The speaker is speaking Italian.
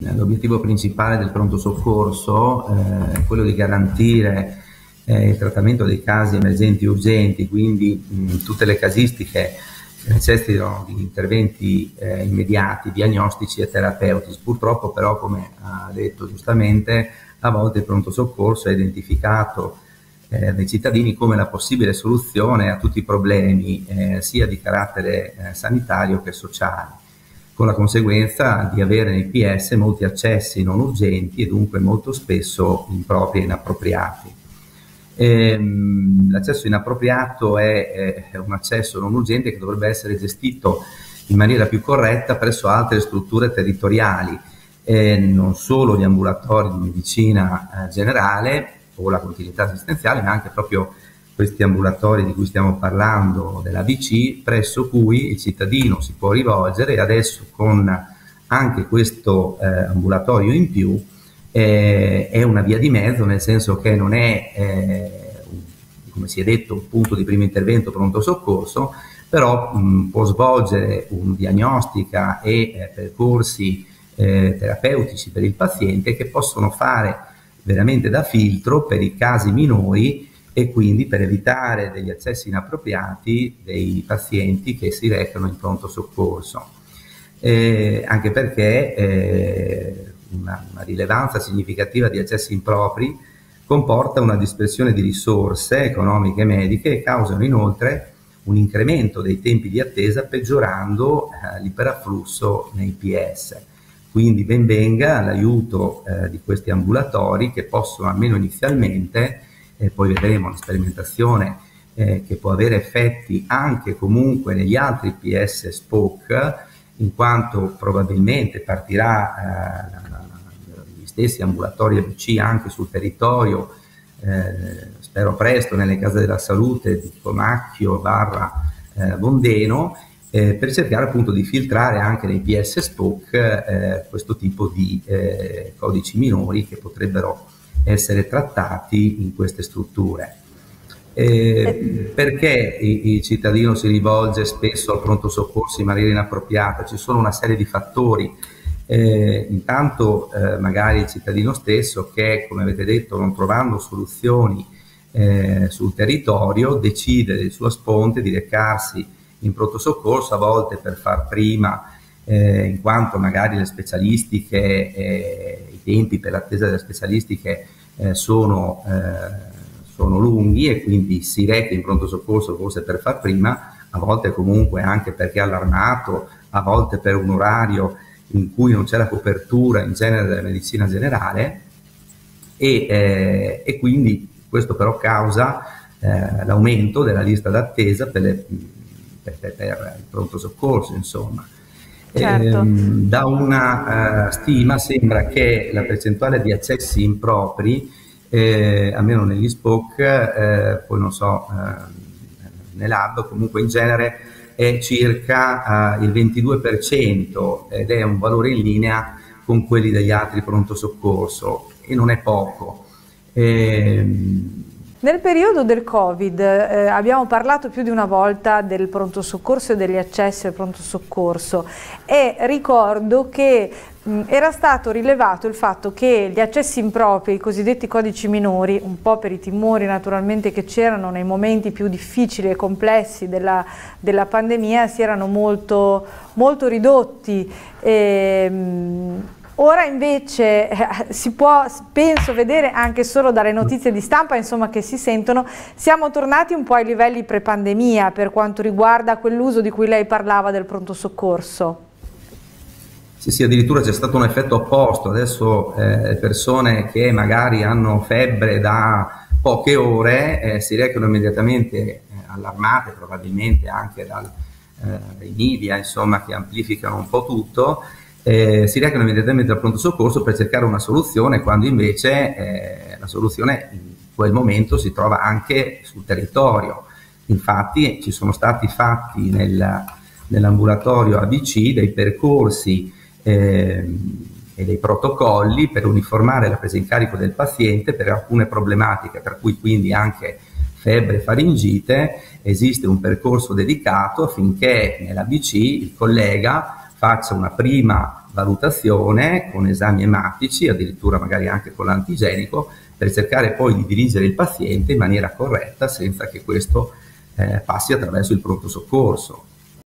L'obiettivo principale del pronto soccorso è quello di garantire il trattamento dei casi emergenti urgenti, quindi tutte le casistiche che necessitano di interventi immediati, diagnostici e terapeutici. Purtroppo però, come ha detto giustamente, a volte il pronto soccorso è identificato dai cittadini come la possibile soluzione a tutti i problemi sia di carattere sanitario che sociale, con la conseguenza di avere nei PS molti accessi non urgenti e dunque molto spesso impropri e inappropriati. L'accesso inappropriato è un accesso non urgente che dovrebbe essere gestito in maniera più corretta presso altre strutture territoriali, non solo gli ambulatori di medicina generale o la continuità assistenziale, ma anche proprio questi ambulatori di cui stiamo parlando dell'ABC, presso cui il cittadino si può rivolgere, e adesso con anche questo ambulatorio in più è una via di mezzo, nel senso che non è, come si è detto, un punto di primo intervento pronto soccorso, però può svolgere una diagnostica e percorsi terapeutici per il paziente che possono fare veramente da filtro per i casi minori e quindi per evitare degli accessi inappropriati dei pazienti che si recano in pronto soccorso. Anche perché una rilevanza significativa di accessi impropri comporta una dispersione di risorse economiche e mediche e causano inoltre un incremento dei tempi di attesa, peggiorando l'iperafflusso nei PS. Quindi ben venga l'aiuto di questi ambulatori che possono, almeno inizialmente, poi vedremo la sperimentazione che può avere effetti anche comunque negli altri PS SPOC, in quanto probabilmente partirà gli stessi ambulatori ABC anche sul territorio, spero presto, nelle case della salute di Comacchio / Bondeno, per cercare appunto di filtrare anche nei PS SPOC questo tipo di codici minori che potrebbero essere trattati in queste strutture. Perché il cittadino si rivolge spesso al pronto soccorso in maniera inappropriata? Ci sono una serie di fattori. Intanto magari il cittadino stesso che, come avete detto, non trovando soluzioni sul territorio, decide del suo sponte di recarsi in pronto soccorso, a volte per far prima, in quanto magari le specialistiche, i tempi per l'attesa delle specialistiche sono lunghi, e quindi si reca in pronto soccorso forse per far prima, a volte comunque anche perché è allarmato, a volte per un orario in cui non c'è la copertura in genere della medicina generale, e quindi questo però causa l'aumento della lista d'attesa per il pronto soccorso, insomma. Certo. Da una stima sembra che la percentuale di accessi impropri, almeno negli SPOC, poi non so, nell'hub, comunque in genere è circa il 22%, ed è un valore in linea con quelli degli altri pronto soccorso, e non è poco. Nel periodo del Covid abbiamo parlato più di una volta del pronto soccorso e degli accessi al pronto soccorso, e ricordo che era stato rilevato il fatto che gli accessi impropri, i cosiddetti codici minori, un po' per i timori naturalmente che c'erano nei momenti più difficili e complessi della pandemia, si erano molto ridotti. Ora invece si può, penso, vedere anche solo dalle notizie di stampa, insomma, che si sentono, siamo tornati un po' ai livelli pre-pandemia per quanto riguarda quell'uso di cui lei parlava del pronto soccorso. Sì, addirittura c'è stato un effetto opposto. Adesso persone che magari hanno febbre da poche ore si recano immediatamente allarmate, probabilmente anche dai media, insomma, che amplificano un po' tutto. Si recano immediatamente al pronto soccorso per cercare una soluzione, quando invece la soluzione in quel momento si trova anche sul territorio. Infatti ci sono stati fatti nell'ambulatorio ABC dei percorsi e dei protocolli per uniformare la presa in carico del paziente per alcune problematiche, per cui quindi anche febbre, faringite. Esiste un percorso dedicato affinché nell'ABC il collega faccia una prima valutazione con esami ematici, addirittura magari anche con l'antigenico, per cercare poi di dirigere il paziente in maniera corretta senza che questo passi attraverso il pronto soccorso.